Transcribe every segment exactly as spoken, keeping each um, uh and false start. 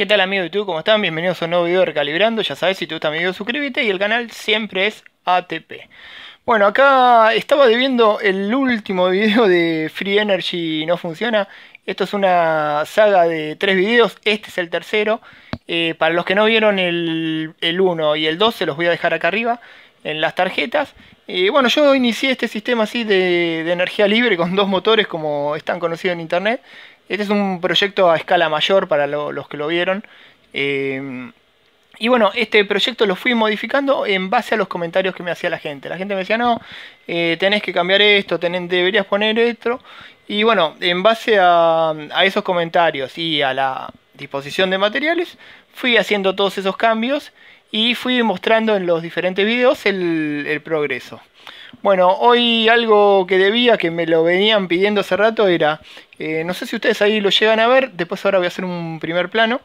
¿Qué tal amigos de YouTube? ¿Cómo están? Bienvenidos a un nuevo video de Recalibrando. Ya sabes, si te gusta mi video suscríbete y el canal siempre es A T P. Bueno, acá estaba debiendo el último video de Free Energy no funciona. Esto es una saga de tres videos, este es el tercero. Eh, para los que no vieron el, el uno y el dos se los voy a dejar acá arriba en las tarjetas. Eh, bueno, yo inicié este sistema así de, de energía libre con dos motores como es tan conocido en internet. Este es un proyecto a escala mayor para lo, los que lo vieron. Eh, y bueno, este proyecto lo fui modificando en base a los comentarios que me hacía la gente. La gente me decía, no, eh, tenés que cambiar esto, tenés, deberías poner esto. Y bueno, en base a, a esos comentarios y a la disposición de materiales, fui haciendo todos esos cambios y fui mostrando en los diferentes videos el, el progreso. Bueno, hoy algo que debía, que me lo venían pidiendo hace rato, era, eh, no sé si ustedes ahí lo llegan a ver, después ahora voy a hacer un primer plano.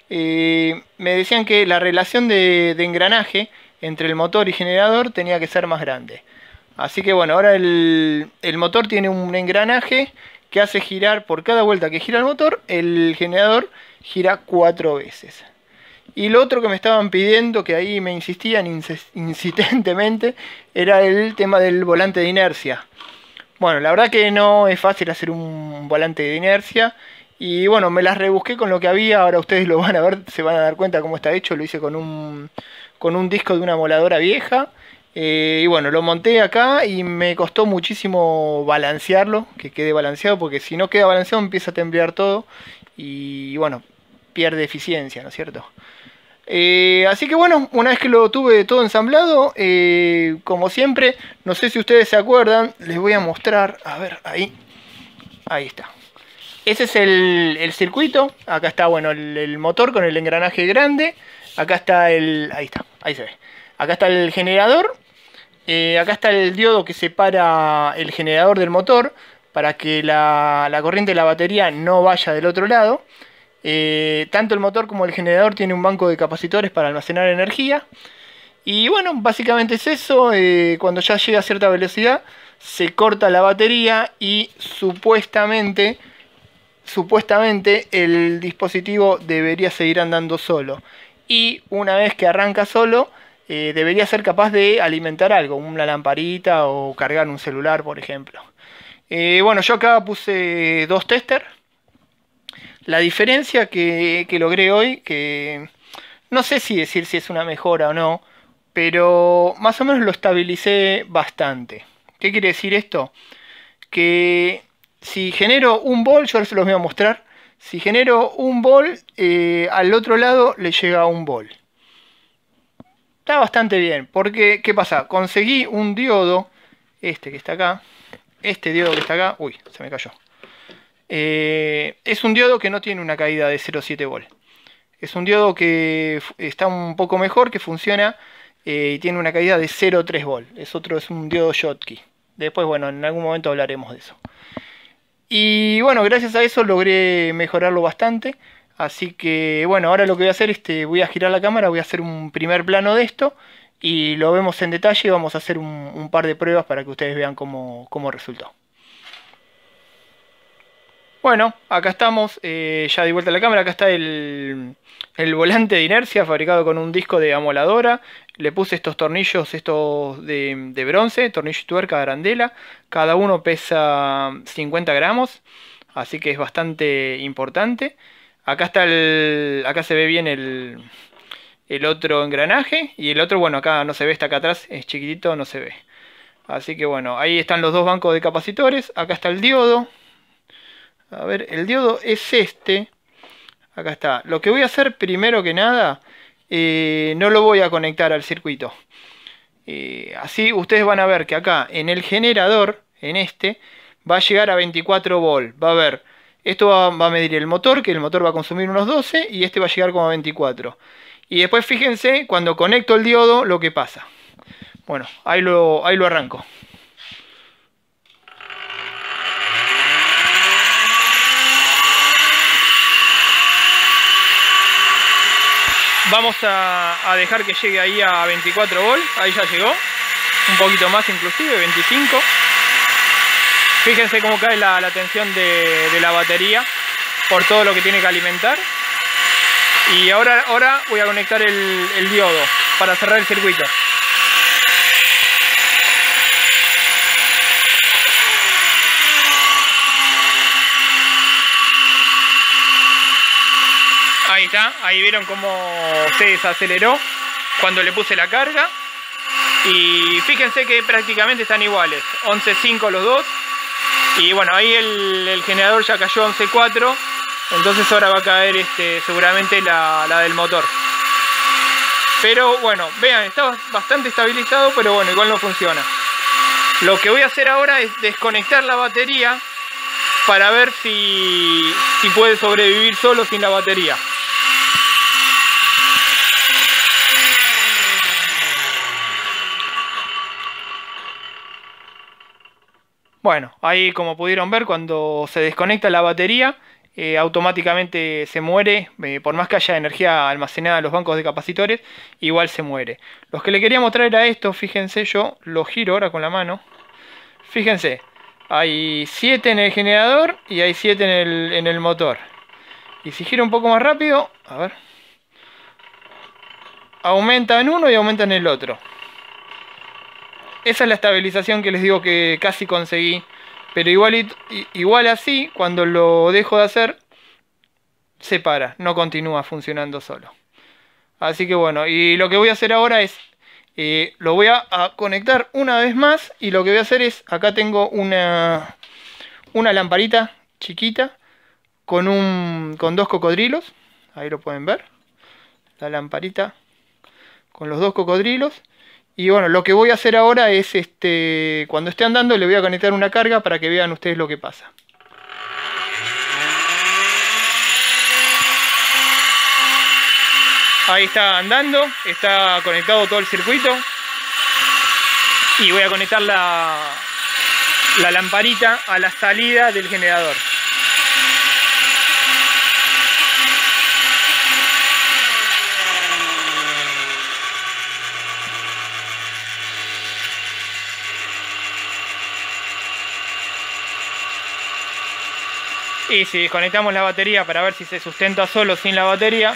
Eh, me decían que la relación de, de engranaje entre el motor y generador tenía que ser más grande. Así que bueno, ahora el, el motor tiene un engranaje que hace girar, por cada vuelta que gira el motor, el generador gira cuatro veces. Y lo otro que me estaban pidiendo, que ahí me insistían insistentemente, era el tema del volante de inercia. Bueno, la verdad que no es fácil hacer un volante de inercia. Y bueno, me las rebusqué con lo que había. Ahora ustedes lo van a ver, se van a dar cuenta cómo está hecho. Lo hice con un, con un disco de una moladora vieja. Eh, y bueno, lo monté acá y me costó muchísimo balancearlo, que quede balanceado, porque si no queda balanceado empieza a temblar todo. Y bueno, pierde eficiencia, ¿no es cierto? Eh, así que bueno, una vez que lo tuve todo ensamblado, eh, como siempre, no sé si ustedes se acuerdan, les voy a mostrar, a ver, ahí, ahí está. Ese es el, el circuito, acá está, bueno, el, el motor con el engranaje grande, acá está el, ahí está, ahí se ve, acá está el generador, eh, acá está el diodo que separa el generador del motor, para que la, la corriente de la batería no vaya del otro lado. Eh, tanto el motor como el generador tiene un banco de capacitores para almacenar energía. Y bueno, básicamente es eso. Eh, cuando ya llega a cierta velocidad se corta la batería y supuestamente supuestamente el dispositivo debería seguir andando solo. Y una vez que arranca solo, eh, debería ser capaz de alimentar algo, una lamparita o cargar un celular, por ejemplo. Eh, bueno, yo acá puse dos testers. La diferencia que, que logré hoy, que no sé si decir si es una mejora o no, pero más o menos lo estabilicé bastante. ¿Qué quiere decir esto? Que si genero un volt, yo ahora se los voy a mostrar, si genero un volt, eh, al otro lado le llega un volt. Está bastante bien, porque ¿qué pasa? Conseguí un diodo, este que está acá, este diodo que está acá, uy, se me cayó. Eh, es un diodo que no tiene una caída de cero coma siete volt. Es un diodo que está un poco mejor, que funciona eh, y tiene una caída de cero coma tres volt. Es otro, es un diodo Schottky. Después, bueno, en algún momento hablaremos de eso. Y bueno, gracias a eso logré mejorarlo bastante. Así que bueno, ahora lo que voy a hacer es este, voy a girar la cámara, voy a hacer un primer plano de esto y lo vemos en detalle. Vamos a hacer un, un par de pruebas para que ustedes vean cómo, cómo resultó. Bueno, acá estamos, eh, ya di vuelta la cámara, acá está el, el volante de inercia fabricado con un disco de amoladora. Le puse estos tornillos estos de, de bronce, tornillo y tuerca de arandela. Cada uno pesa cincuenta gramos, así que es bastante importante. Acá está el, acá se ve bien el, el otro engranaje y el otro, bueno, acá no se ve, está acá atrás, es chiquitito, no se ve. Así que bueno, ahí están los dos bancos de capacitores, acá está el diodo. A ver, el diodo es este. Acá está. Lo que voy a hacer primero que nada, eh, no lo voy a conectar al circuito. Eh, así ustedes van a ver que acá en el generador, en este, va a llegar a veinticuatro volt. Va a ver, esto va, va a medir el motor, que el motor va a consumir unos doce, y este va a llegar como a veinticuatro. Y después fíjense, cuando conecto el diodo, lo que pasa. Bueno, ahí lo, ahí lo arranco. Vamos a, a dejar que llegue ahí a veinticuatro volt. Ahí ya llegó. Un poquito más inclusive, veinticinco. Fíjense cómo cae la, la tensión de, de la batería por todo lo que tiene que alimentar. Y ahora, ahora voy a conectar el, el diodo para cerrar el circuito. Ahí está, ahí vieron cómo se desaceleró cuando le puse la carga. Y fíjense que prácticamente están iguales, once cinco los dos. Y bueno, ahí el, el generador ya cayó once cuatro. Entonces ahora va a caer este, seguramente la, la del motor. Pero bueno, vean, está bastante estabilizado, pero bueno, igual no funciona. Lo que voy a hacer ahora es desconectar la batería para ver si, si puede sobrevivir solo sin la batería. Bueno, ahí como pudieron ver, cuando se desconecta la batería, eh, automáticamente se muere. Eh, por más que haya energía almacenada en los bancos de capacitores, igual se muere. Los que le quería mostrar era esto, fíjense, yo lo giro ahora con la mano. Fíjense, hay siete en el generador y hay siete en el, en el motor. Y si giro un poco más rápido, a ver, aumenta en uno y aumenta en el otro. Esa es la estabilización que les digo que casi conseguí. Pero igual, igual así, cuando lo dejo de hacer, se para, no continúa funcionando solo. Así que bueno, y lo que voy a hacer ahora es, eh, lo voy a, a conectar una vez más. Y lo que voy a hacer es, acá tengo una, una lamparita chiquita con, un, con dos cocodrilos. Ahí lo pueden ver. La lamparita con los dos cocodrilos. Y bueno, lo que voy a hacer ahora es, este, cuando esté andando le voy a conectar una carga para que vean ustedes lo que pasa. Ahí está andando, está conectado todo el circuito. Y voy a conectar la, la lamparita a la salida del generador. Y si desconectamos la batería para ver si se sustenta solo sin la batería.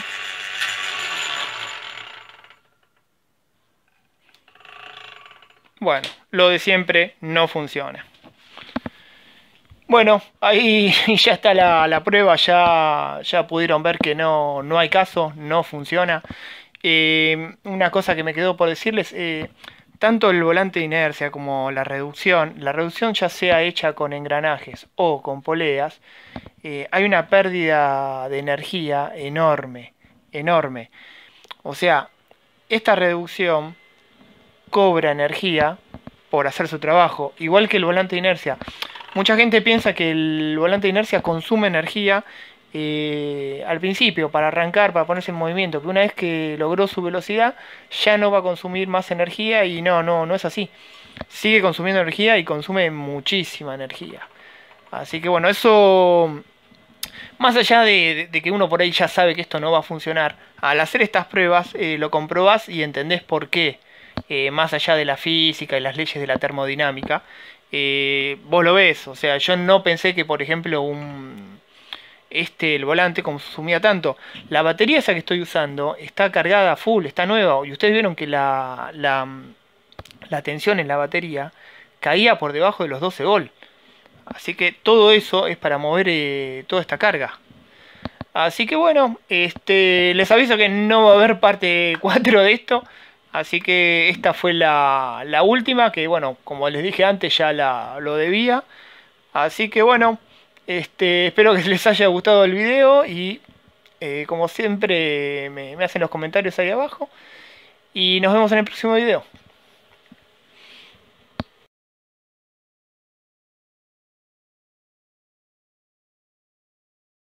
Bueno, lo de siempre no funciona. Bueno, ahí ya está la, la prueba, ya, ya pudieron ver que no, no hay caso, no funciona. Eh, una cosa que me quedó por decirles, eh, tanto el volante de inercia como la reducción, la reducción ya sea hecha con engranajes o con poleas, eh, hay una pérdida de energía enorme, enorme. O sea, esta reducción cobra energía por hacer su trabajo, igual que el volante de inercia. Mucha gente piensa que el volante de inercia consume energía eh, al principio para arrancar, para ponerse en movimiento, que una vez que logró su velocidad ya no va a consumir más energía, y no, no, no es así. Sigue consumiendo energía y consume muchísima energía. Así que bueno, eso, más allá de, de, de que uno por ahí ya sabe que esto no va a funcionar, al hacer estas pruebas eh, lo comprobás y entendés por qué. Eh, más allá de la física y las leyes de la termodinámica, eh, vos lo ves. O sea, yo no pensé que, por ejemplo, un este el volante consumía tanto. La batería esa que estoy usando está cargada a full, está nueva, y ustedes vieron que la, la, la tensión en la batería caía por debajo de los doce volts. Así que todo eso es para mover eh, toda esta carga. Así que bueno, este, les aviso que no va a haber parte cuatro de esto. Así que esta fue la, la última, que bueno, como les dije antes, ya la, lo debía. Así que bueno, este, espero que les haya gustado el video y eh, como siempre me, me hacen los comentarios ahí abajo. Y nos vemos en el próximo video.